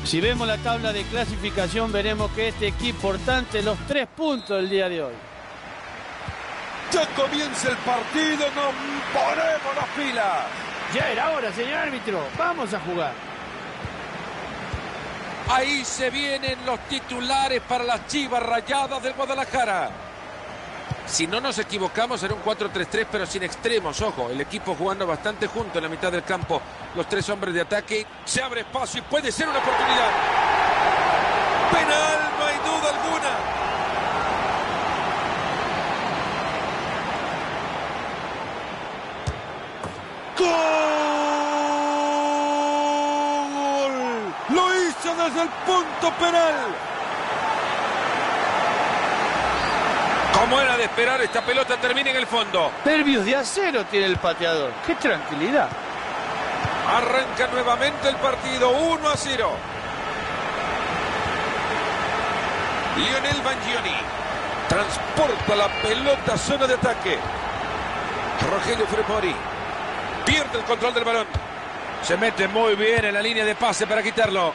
Si vemos la tabla de clasificación, veremos que este equipo importante los 3 puntos del día de hoy. Ya comienza el partido, nos ponemos las pilas. Ya era hora, señor árbitro. Vamos a jugar. Ahí se vienen los titulares para las Chivas Rayadas del Guadalajara. Si no nos equivocamos, será un 4-3-3, pero sin extremos. Ojo, el equipo jugando bastante junto en la mitad del campo. Los 3 hombres de ataque. Se abre espacio y puede ser una oportunidad. Penal, no hay duda alguna. ¡Gol! Lo hizo desde el punto penal. Como era de esperar, esta pelota termina en el fondo. Nervios de acero tiene el pateador. ¡Qué tranquilidad! Arranca nuevamente el partido, 1-0. Lionel Bangioni transporta la pelota a zona de ataque. Rogelio Frepori pierde el control del balón. Se mete muy bien en la línea de pase para quitarlo.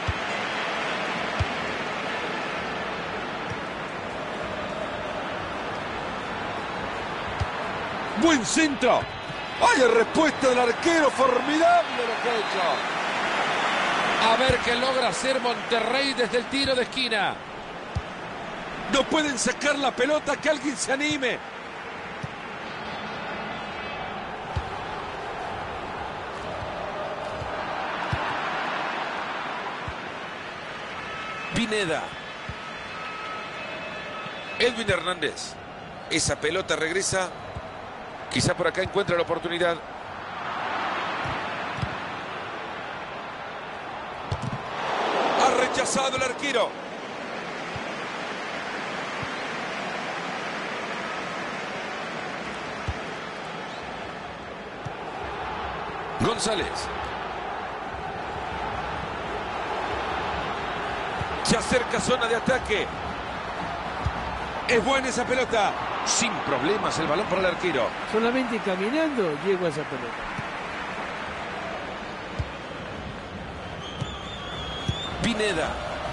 Buen centro. Vaya respuesta del arquero, formidable lo que ha hecho. A ver qué logra hacer Monterrey desde el tiro de esquina. No pueden sacar la pelota, que alguien se anime. Pineda. Edwin Hernández. Esa pelota regresa. Quizá por acá encuentra la oportunidad. Ha rechazado el arquero. González. Se acerca zona de ataque. Es buena esa pelota. Sin problemas el balón para el arquero. Solamente caminando llegó a esa pelota. Pineda.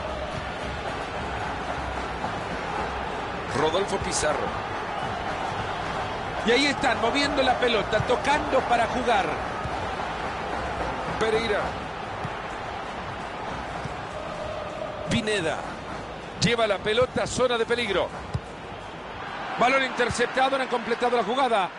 Rodolfo Pizarro. Y ahí están moviendo la pelota, tocando para jugar. Pereira. Pineda. Lleva la pelota a zona de peligro. Balón interceptado, no han completado la jugada.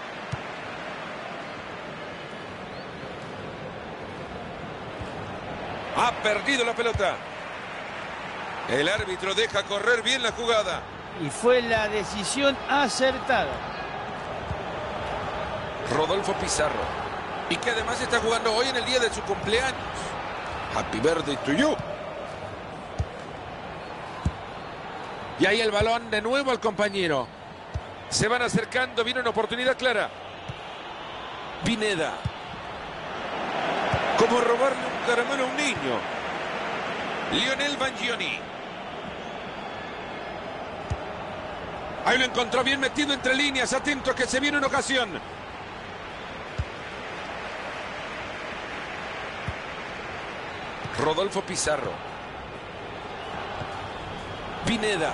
Ha perdido la pelota. El árbitro deja correr bien la jugada. Y fue la decisión acertada. Rodolfo Pizarro. Y que además está jugando hoy en el día de su cumpleaños. Happy birthday to you. Y ahí el balón de nuevo al compañero. Se van acercando, viene una oportunidad clara. Pineda. Como robarle un caramelo a un niño. Lionel Bangioni. Ahí lo encontró bien metido entre líneas. Atento que se viene una ocasión. Rodolfo Pizarro. Pineda.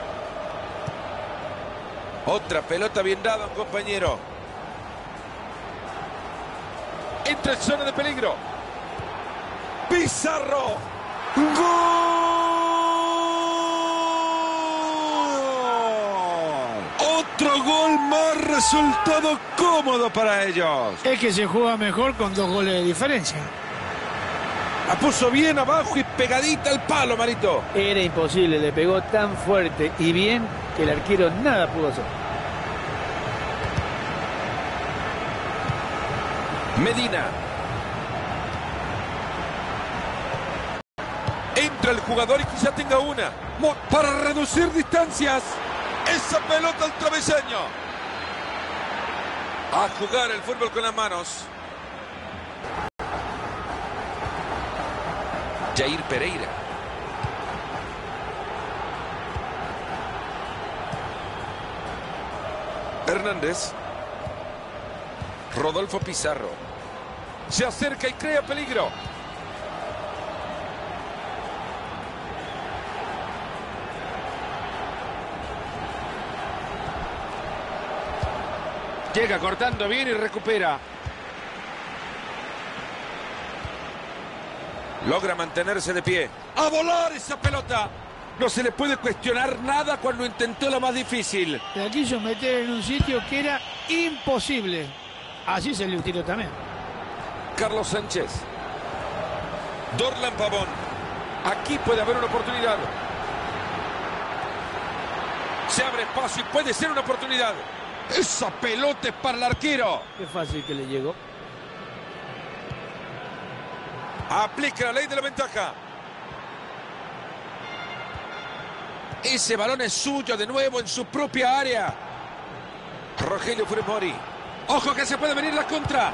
Otra pelota bien dada, compañero. Entra en zona de peligro. Pizarro. ¡Gol! Otro gol más, resultado cómodo para ellos. Es que se juega mejor con 2 goles de diferencia. La puso bien abajo y pegadita al palo, Marito. Era imposible, le pegó tan fuerte y bien que el arquero nada pudo hacer. Medina. Entra el jugador y quizá tenga una. Para reducir distancias. Esa pelota al travesaño. A jugar el fútbol con las manos. Jair Pereira. Hernández. Rodolfo Pizarro. Se acerca y crea peligro. Llega cortando bien y recupera. Logra mantenerse de pie. ¡A volar esa pelota! No se le puede cuestionar nada cuando intentó lo más difícil. La quiso meter en un sitio que era imposible. Así se le tiró también. Carlos Sánchez. Dorlan Pavón. Aquí puede haber una oportunidad. Se abre espacio y puede ser una oportunidad. Esa pelota es para el arquero. Qué fácil que le llegó. Aplica la ley de la ventaja. Ese balón es suyo de nuevo en su propia área. Rogelio Funes Mori. Ojo que se puede venir la contra.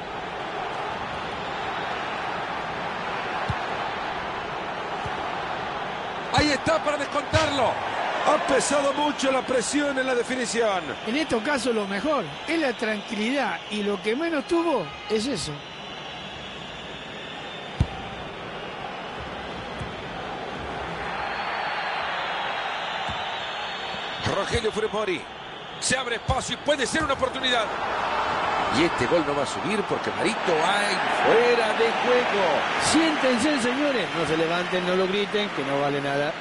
Ahí está para descontarlo. Ha pesado mucho la presión en la definición. En estos casos lo mejor es la tranquilidad y lo que menos tuvo es eso. Rogelio Funes Mori. Se abre espacio y puede ser una oportunidad. Y este gol no va a subir porque Marito hay fuera de juego. Siéntense, señores. No se levanten, no lo griten, que no vale nada.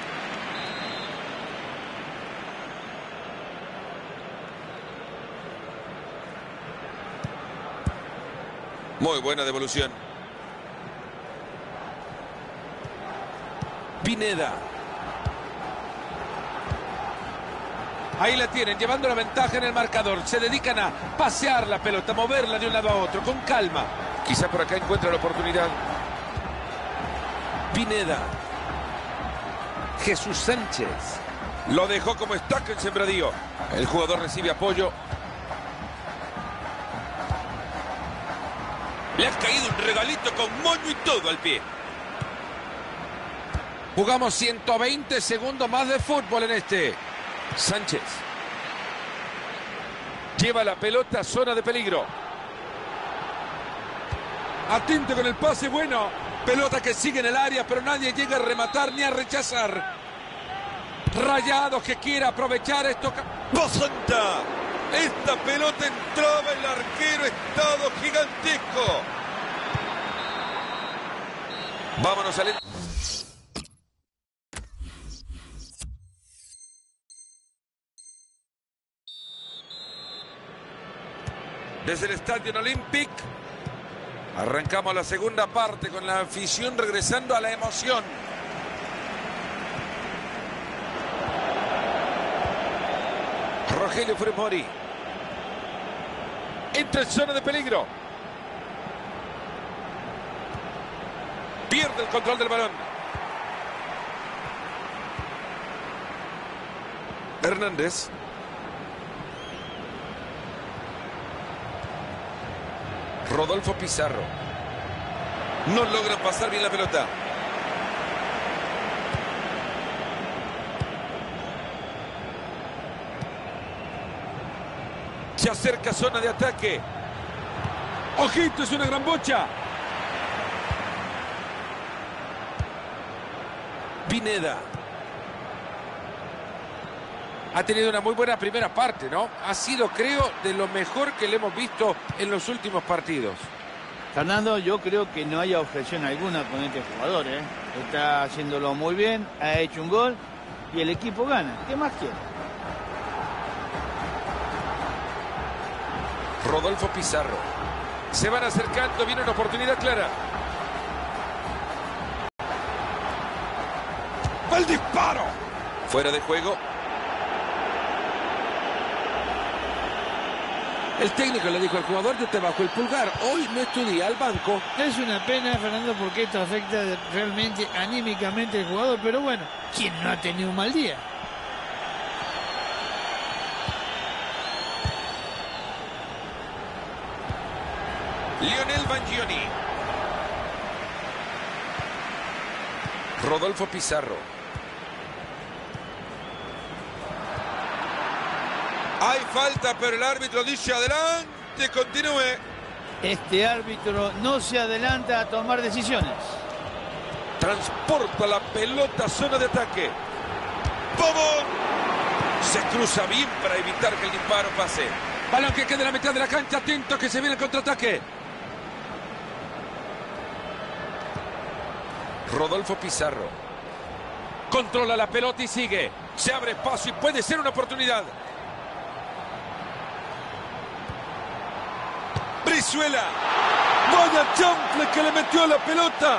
Muy buena devolución. Pineda. Ahí la tienen, llevando la ventaja en el marcador. Se dedican a pasear la pelota, moverla de un lado a otro, con calma. Quizá por acá encuentra la oportunidad. Pineda. Jesús Sánchez. Lo dejó como estaca en sembradío. El jugador recibe apoyo. Le ha caído un regalito con moño y todo al pie. Jugamos 120 segundos más de fútbol en este. Sánchez. Lleva la pelota a zona de peligro. Atento con el pase bueno. Pelota que sigue en el área, pero nadie llega a rematar ni a rechazar. Rayados que quiere aprovechar esto. ¡Bosanta! Esta pelota entraba, el arquero, estado gigantesco. Vámonos al... Desde el Estadio Olympic arrancamos la segunda parte con la afición regresando a la emoción. Rogelio Funes Mori. Entra en zona de peligro. Pierde el control del balón. Hernández. Rodolfo Pizarro. No logran pasar bien la pelota. Se acerca zona de ataque. ¡Ojito! Es una gran bocha. Pineda. Ha tenido una muy buena primera parte, ¿no? Ha sido, creo, de lo mejor que le hemos visto en los últimos partidos. Fernando, yo creo que no haya objeción alguna con este jugador, ¿eh? Está haciéndolo muy bien, ha hecho un gol y el equipo gana. ¿Qué más quiere? Rodolfo Pizarro. Se van acercando, viene una oportunidad clara. ¡El disparo! Fuera de juego. El técnico le dijo al jugador: yo te bajo el pulgar, hoy no estudia al banco. Es una pena, Fernando, porque esto afecta realmente anímicamente al jugador, pero bueno, ¿quién no ha tenido un mal día? Lionel Bangioni. Rodolfo Pizarro. Hay falta, pero el árbitro dice adelante, continúe. Este árbitro no se adelanta a tomar decisiones. Transporta la pelota a zona de ataque. ¡Pavón! Se cruza bien para evitar que el disparo pase. Balón que queda en la mitad de la cancha. Atento que se viene el contraataque. Rodolfo Pizarro. Controla la pelota y sigue. Se abre espacio y puede ser una oportunidad. Brizuela. Vaya chanfle que le metió a la pelota.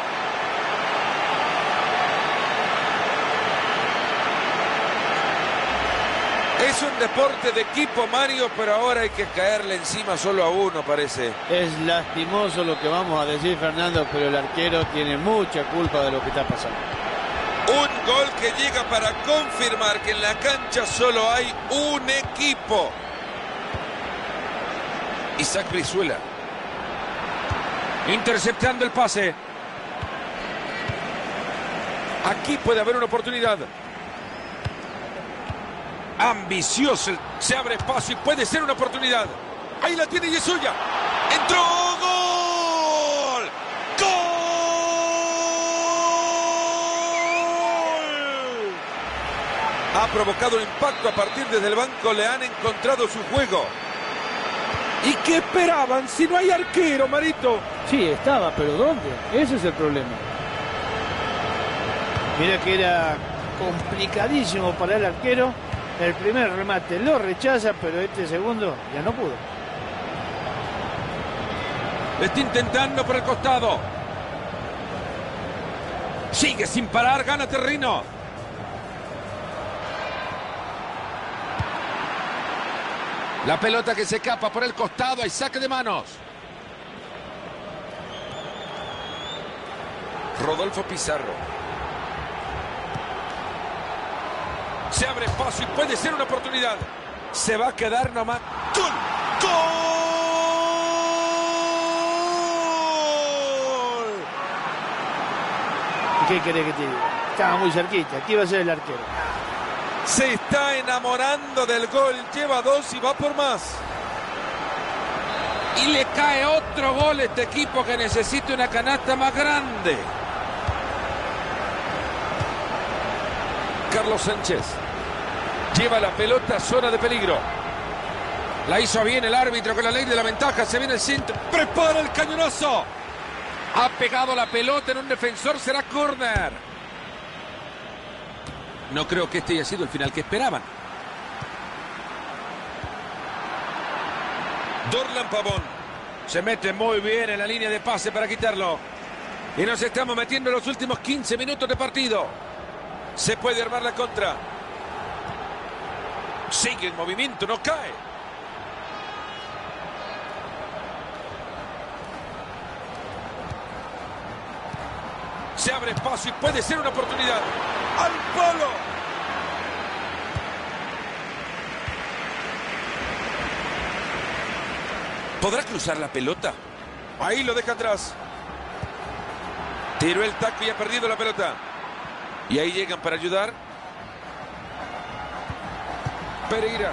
Es un deporte de equipo, Mario, pero ahora hay que caerle encima solo a uno, parece. Es lastimoso lo que vamos a decir, Fernando, pero el arquero tiene mucha culpa de lo que está pasando. Un gol que llega para confirmar que en la cancha solo hay un equipo. Isaac Brizuela. Interceptando el pase. Aquí puede haber una oportunidad. Ambicioso. Se abre espacio y puede ser una oportunidad. Ahí la tiene y es suya. ¡Entró! ¡Gol! ¡Gol! Ha provocado un impacto a partir desde el banco. Le han encontrado su juego. ¿Y qué esperaban si no hay arquero, Marito? Sí, estaba, pero ¿dónde? Ese es el problema. Mira que era complicadísimo para el arquero. El primer remate lo rechaza, pero este segundo ya no pudo. Está intentando por el costado. Sigue sin parar, gana terreno. La pelota que se escapa por el costado, hay saque de manos. Rodolfo Pizarro. Se abre espacio y puede ser una oportunidad. Se va a quedar nomás. ¡Gol! ¡Gol! ¿Y qué querés que te diga? Estaba muy cerquita. Aquí va a ser el arquero. Se está enamorando del gol. Lleva 2 y va por más. Y le cae otro gol a este equipo que necesita una canasta más grande. Carlos Sánchez. Lleva la pelota a zona de peligro. La hizo bien el árbitro con la ley de la ventaja. Se viene el centro. ¡Prepara el cañonazo! Ha pegado la pelota en un defensor. Será córner. No creo que este haya sido el final que esperaban. Dorlan Pavón. Se mete muy bien en la línea de pase para quitarlo. Y nos estamos metiendo en los últimos 15 minutos de partido. Se puede armar la contra. Sigue el movimiento, no cae. Se abre espacio y puede ser una oportunidad. ¡Al palo! ¿Podrá cruzar la pelota? Ahí lo deja atrás. Tiró el taco y ha perdido la pelota. Y ahí llegan para ayudar. Pereira.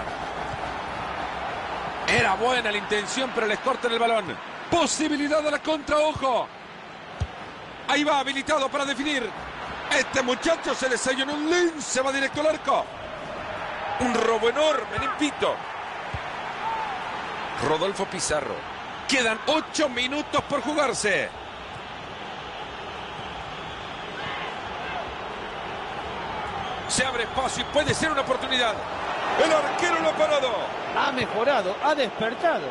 Era buena la intención, pero les cortan el balón. Posibilidad de la contra, ojo. Ahí va, habilitado para definir. Este muchacho se desayunó un lince, va directo al arco. Un robo enorme, limpito. Rodolfo Pizarro. Quedan 8 minutos por jugarse. Se abre espacio y puede ser una oportunidad. El arquero lo ha parado. Ha mejorado, ha despertado.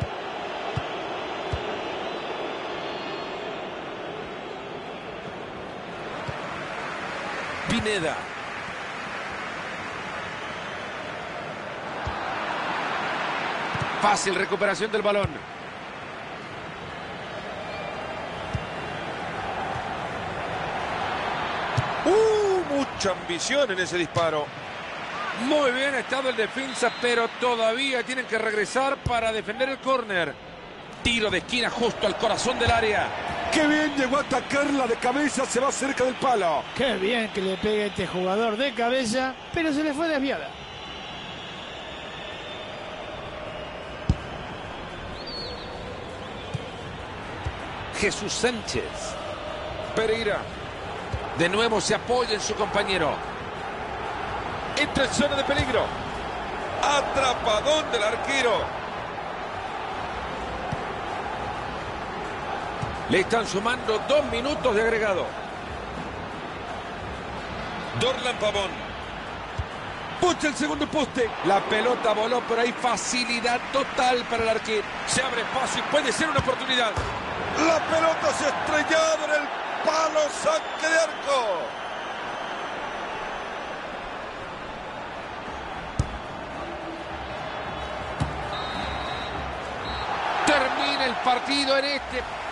Pineda. Fácil recuperación del balón. Mucha ambición en ese disparo. Muy bien ha estado el defensa, pero todavía tienen que regresar para defender el córner. Tiro de esquina justo al corazón del área. ¡Qué bien llegó a atacarla de cabeza! Se va cerca del palo. Qué bien que le pegue este jugador de cabeza, pero se le fue desviada. Jesús Sánchez. Pereira. De nuevo se apoya en su compañero. Entra en zona de peligro. Atrapadón del arquero. Le están sumando 2 minutos de agregado. Dorlan Pavón. Pucha el segundo poste. La pelota voló, pero hay facilidad total para el arquero. Se abre espacio y puede ser una oportunidad. La pelota se ha estrellado en el palo, saque de arco. Termina el partido en este